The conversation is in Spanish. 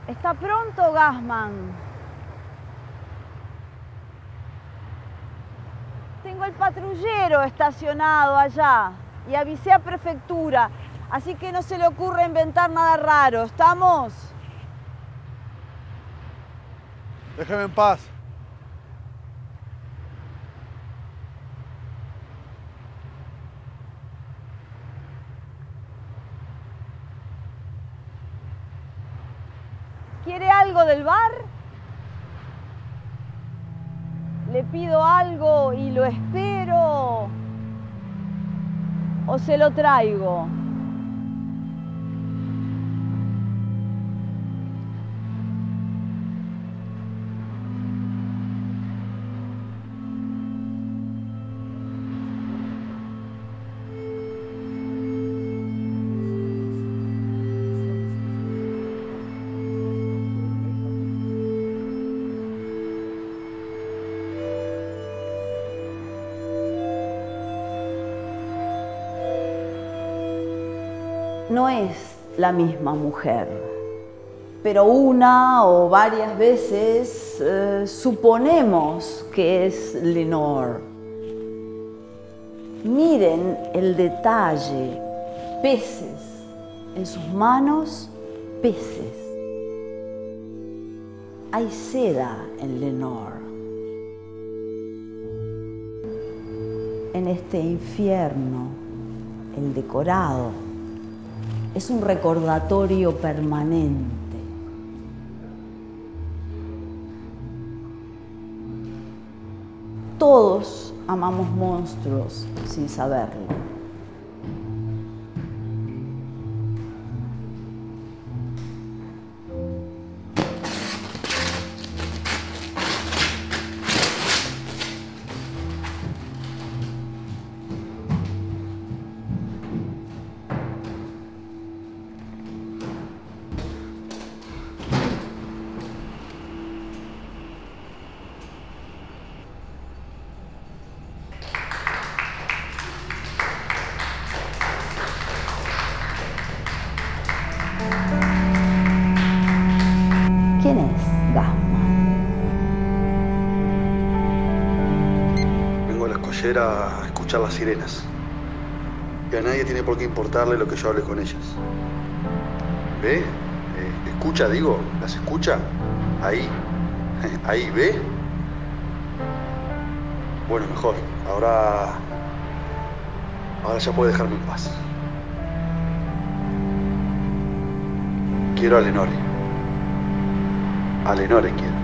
¿Está pronto, Gassman? Tengo el patrullero estacionado allá y avisé a prefectura, así que no se le ocurre inventar nada raro. ¿Estamos? Déjeme en paz. ¿Quiere algo del bar? ¿Le pido algo y lo espero? ¿O se lo traigo? No es la misma mujer, pero una o varias veces suponemos que es Lenore. Miren el detalle, peces, en sus manos, peces. Hay seda en Lenore. En este infierno, el decorado es un recordatorio permanente. Todos amamos monstruos sin saberlo. ¿Quién es Gassman? Vengo a la escollera a escuchar las sirenas. Y a nadie tiene por qué importarle lo que yo hable con ellas. ¿Ve? Escucha, digo. ¿Las escucha? Ahí. Ahí, ¿ve? Bueno, mejor. Ahora ya puede dejarme en paz. Quiero a Lenore. A Lenore quiero.